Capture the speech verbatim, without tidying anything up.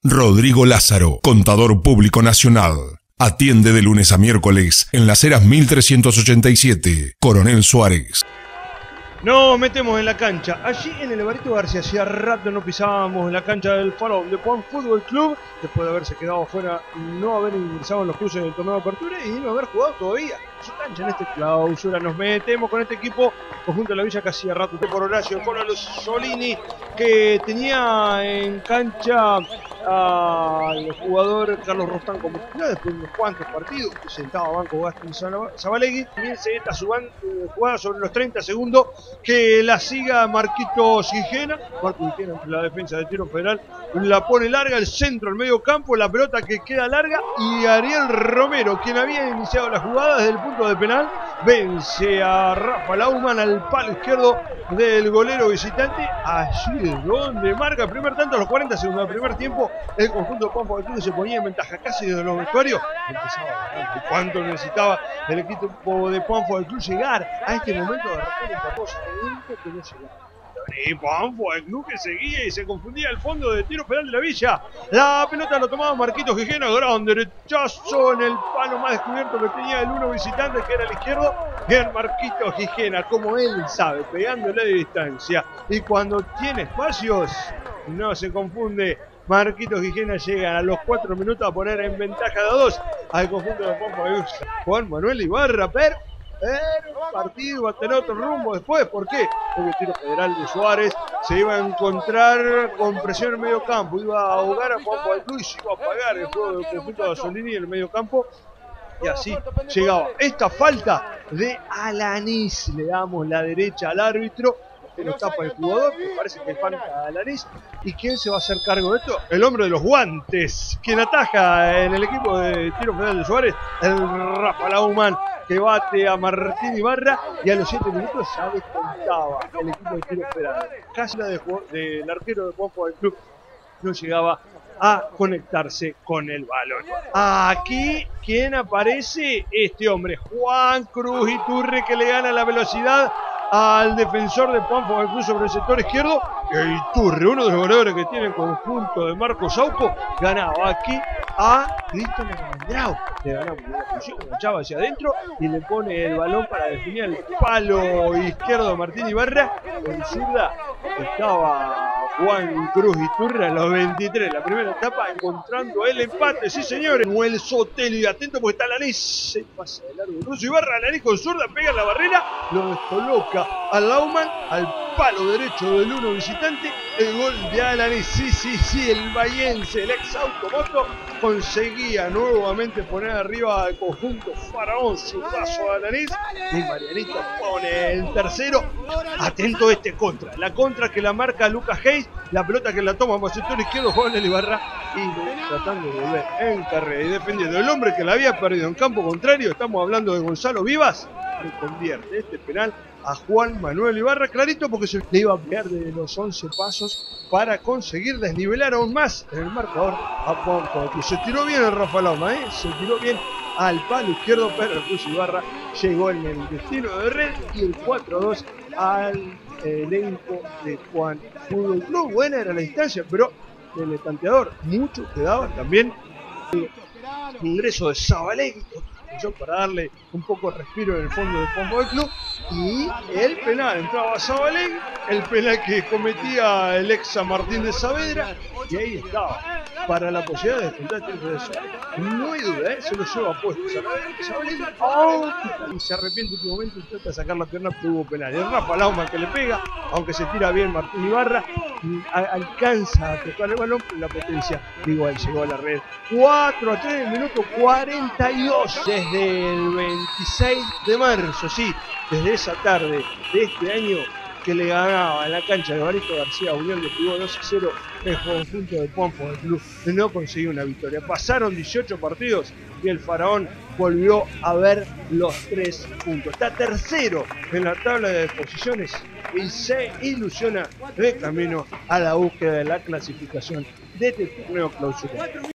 Rodrigo Lázaro, contador público nacional. Atiende de lunes a miércoles en Las Heras mil trescientos ochenta y siete, Coronel Suárez. Nos metemos en la cancha. Allí en el Alvarito García hacía rato no pisábamos en la cancha del Faraón de Puan Fútbol Club, después de haberse quedado fuera, no haber ingresado en los cruces del torneo de apertura y no haber jugado todavía su cancha en este clausura. Nos metemos con este equipo conjunto de la Villa que hacía rato por Horacio con los Solini, que tenía en cancha al jugador Carlos Rostán como titular después de unos cuantos partidos, sentado a banco Gastón Zabalegui. Comienza esta jugada sobre los treinta segundos, que la siga Marquitos Gijena. Marquitos Gijena entre la defensa de Tiro Federal la pone larga, el centro, el medio campo, la pelota que queda larga, y Ariel Romero, quien había iniciado la jugada desde el punto de penal, vence a Rafa Lauman al palo izquierdo del golero visitante. Allí es donde marca el primer tanto a los cuarenta segundos del primer tiempo. El conjunto de Puan Fútbol Club se ponía en ventaja casi desde los vestuarios. Empezaba a ganar. ¿Cuánto necesitaba el equipo de Puan Fútbol Club llegar a este momento de rapel empatoso? Que no llegaba. Y Puan Fútbol Club que seguía y se confundía al fondo de Tiro Federal de la Villa. La pelota lo tomaba Marquitos Gijena, gran derechazo en el palo más descubierto que tenía el uno visitante, que era el izquierdo. Bien Marquitos Gijena, como él sabe, pegándole de distancia. Y cuando tiene espacios, no se confunde. Marquitos Gijena llega a los cuatro minutos a poner en ventaja de dos al conjunto de Puan Fútbol Club. Juan Manuel Ibarra, pero el partido va a tener otro rumbo después. ¿Por qué? Porque el Tiro Federal de Suárez se iba a encontrar con presión en el medio campo, iba a ahogar a Puan Fútbol Club y se iba a apagar el juego del conjunto de Solini en el medio campo. Y así llegaba esta falta de Alanís. Le damos la derecha al árbitro, que nos tapa el jugador, que parece que es falta a Alanís. ¿Y quién se va a hacer cargo de esto? El hombre de los guantes, quien ataja en el equipo de Tiro Federal de Suárez, el Rafa Lauman, que bate a Martín Ibarra, y a los siete minutos ya descontaba el equipo de Tiro Federal. Casi la dejó del arquero de Puan Fútbol Club, no llegaba a conectarse con el balón. Aquí, ¿quién aparece? Este hombre, Juan Cruz Iturre, que le gana la velocidad al defensor de Puan Fútbol Club sobre el sector izquierdo. E Iturre, uno de los goleadores que tiene el conjunto de Marcos Sauco, ganaba aquí a Cristian Almandrao. Le ganaba una posición, enganchaba hacia adentro y le pone el balón para definir el palo izquierdo de Martín Ibarra. En zurda estaba Juan Cruz Iturre a los veintitrés, la primera etapa, encontrando el empate. Sí, señores. Noel Sotelo, y atento porque está Alanís, se pasa de largo Cruz Ibarra. Alanís con zurda pega en la barrera, lo descoloca a Lauman al palo derecho del uno visitante. El gol de Alanís. Sí, sí, sí, el bahiense, el ex Automoto, conseguía nuevamente poner arriba al conjunto Faraón. Su paso a Alanís, y Marianito pone el tercero. Atento a este contra, la contra que la marca Lucas Hayes, la pelota que la toma por el sector izquierdo Juan Ibarra, y tratando de volver en carrera y defendiendo el hombre que la había perdido en campo contrario. Estamos hablando de Gonzalo Vivas, que convierte este penal a Juan Manuel Ibarra, clarito, porque se le iba a pegar de los once pasos para conseguir desnivelar aún más en el marcador a Puan Fútbol Club. Se tiró bien el Rafa Lauman, ¿eh? se tiró bien al palo izquierdo, pero el Cruz Ibarra llegó en el destino de red, y el cuatro a dos al elenco de Puan Fútbol Club. Buena era la distancia, pero el tanteador mucho quedaba también el ingreso de Zabalegui para darle un poco de respiro en el fondo del Puan Fútbol Club. Y el penal, entraba Zabalegui, el penal que cometía el ex San Martín de Saavedra, y ahí estaba, para la posibilidad de descontar el tiempo de eso. No hay duda, ¿eh? se lo lleva puesto Zabalegui, oh, y se arrepiente en un momento y trata de sacar la pierna, pero hubo penal. El Rafa Lauman que le pega, aunque se tira bien Martín Ibarra, alcanza a tocar el balón, pero la potencia igual llegó a la red. cuatro a tres, minuto cuarenta y dos, desde el veintiséis de marzo, sí, desde esa tarde de este año, que le ganaba en la cancha de Alvarito García Unión de Pibó dos a cero el conjunto de Puan Fútbol Club. No consiguió una victoria. Pasaron dieciocho partidos y el Faraón volvió a ver los tres puntos. Está tercero en la tabla de posiciones y se ilusiona de camino a la búsqueda de la clasificación de este torneo clausura.